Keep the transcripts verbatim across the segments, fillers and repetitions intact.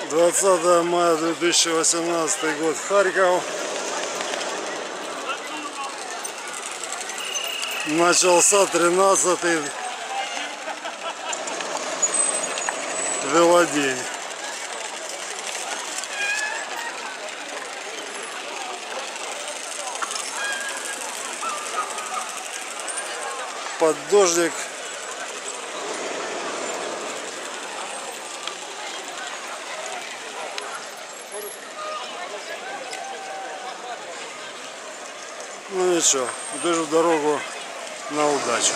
двадцатое мая две тысячи восемнадцатый год, Харьков. Начался тринадцатый велодень. Под дождик. Ну ничего, держу дорогу на удачу.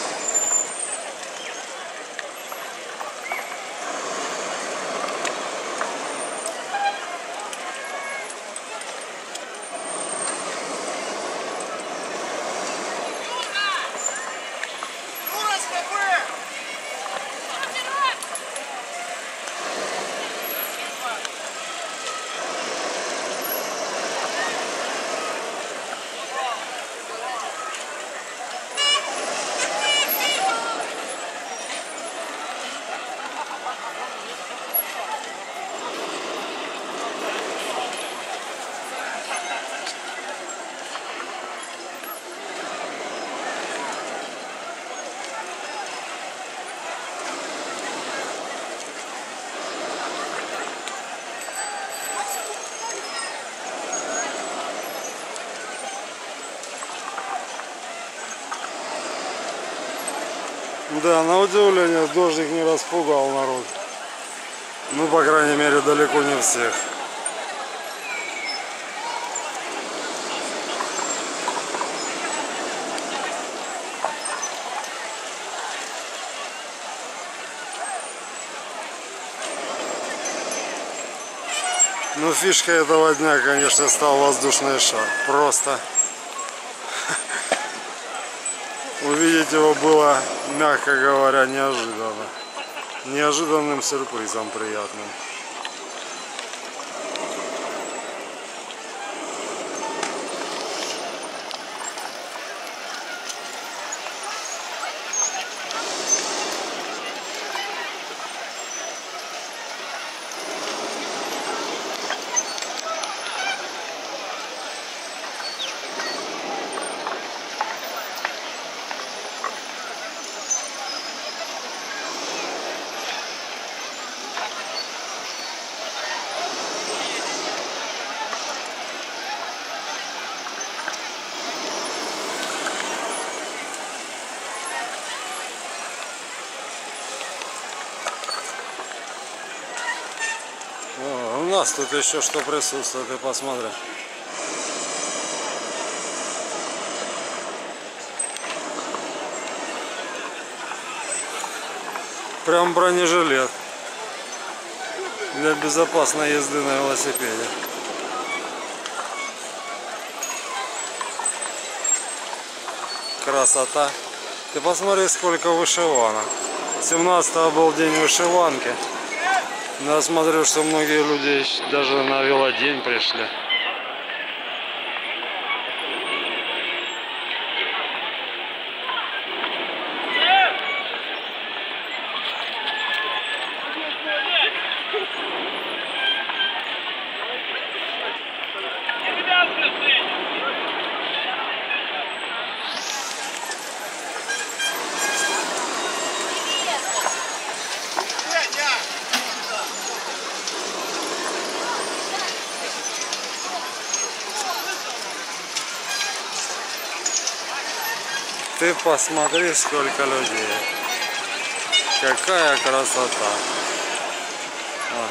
Да, на удивление, дождик не распугал народ. Ну, по крайней мере, далеко не всех. Ну, фишка этого дня, конечно, стал воздушный шар. Просто увидеть его было, мягко говоря, неожиданно. Неожиданным сюрпризом приятным. О, у нас тут еще что присутствует, ты посмотри. Прям бронежилет для безопасной езды на велосипеде. Красота. Ты посмотри, сколько вышиванок. семнадцатого был день вышиванки. Но я смотрю, что многие люди даже на велодень пришли. Ты посмотри, сколько людей. Какая красота. А.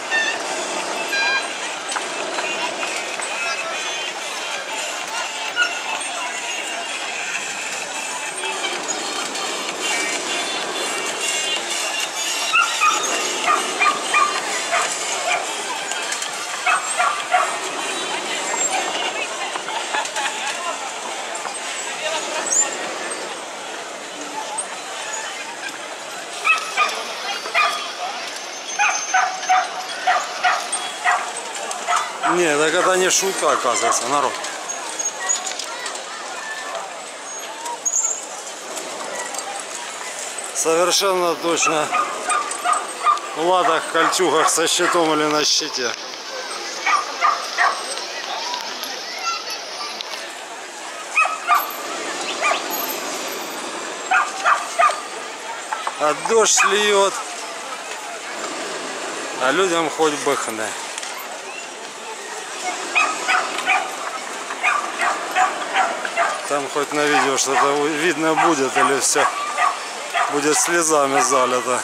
Не, так это не шутка, оказывается, народ. Совершенно точно в латах, кольчугах со щитом или на щите. А дождь льет, а людям хоть бы хны. Там хоть на видео что-то видно будет или все будет слезами залито.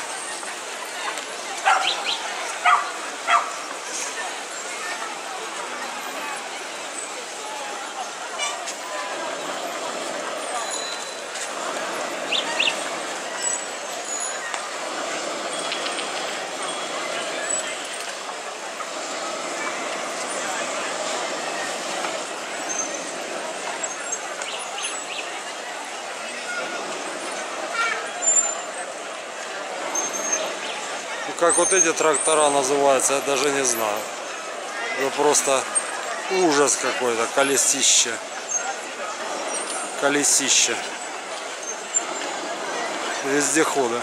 Как вот эти трактора называются, я даже не знаю. Это просто ужас какой-то, колесище. Колесище. Вездеходы.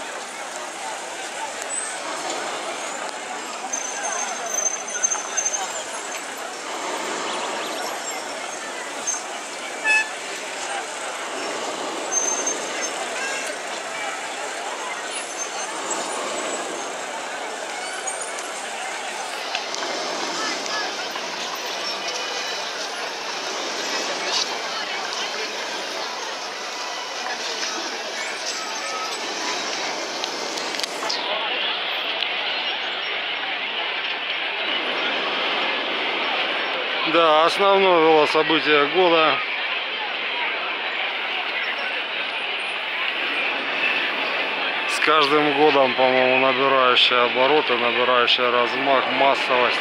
Да, основное было событие года. С каждым годом, по-моему, набирающая обороты, набирающая размах, массовость.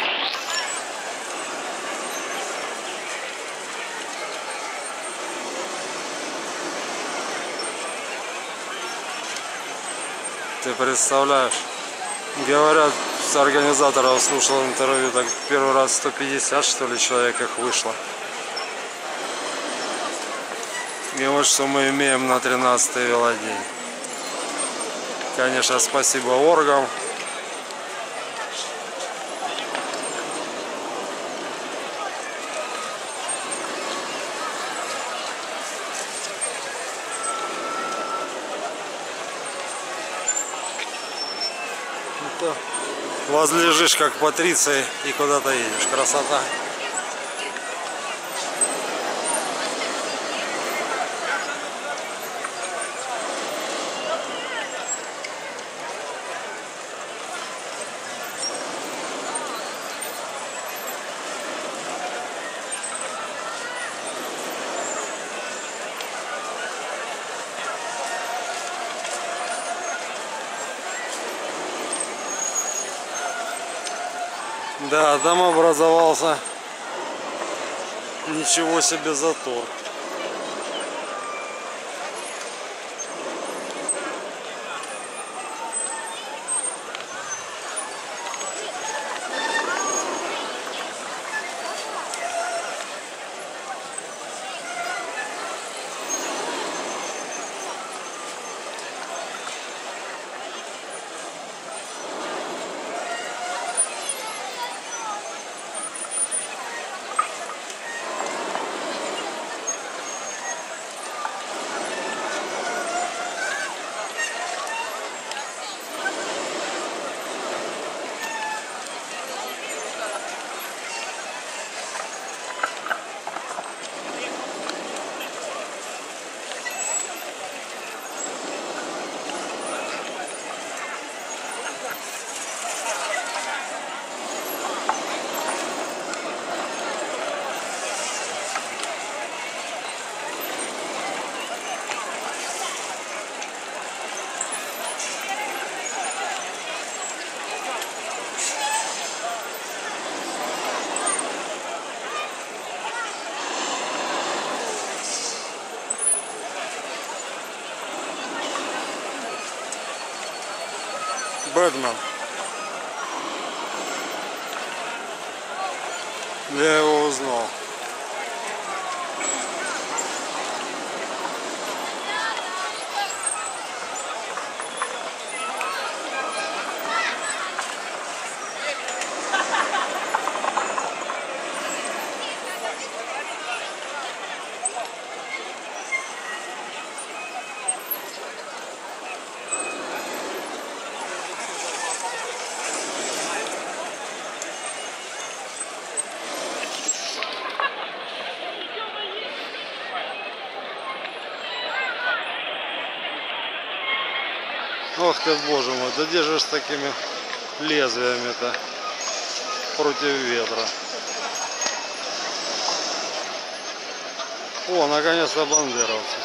Ты представляешь? Говорят, с организаторов слушал интервью, так первый раз сто пятьдесят, что ли, человек их вышло. И вот что мы имеем на тринадцатый велодень. Конечно, спасибо оргам. Возлежишь как Патриция и куда-то едешь. Красота. Да, там образовался ничего себе затор. Бэтмен. Я его узнал. Ох ты, боже мой, да где же с такими лезвиями-то против ветра? О, наконец-то бандеровцы.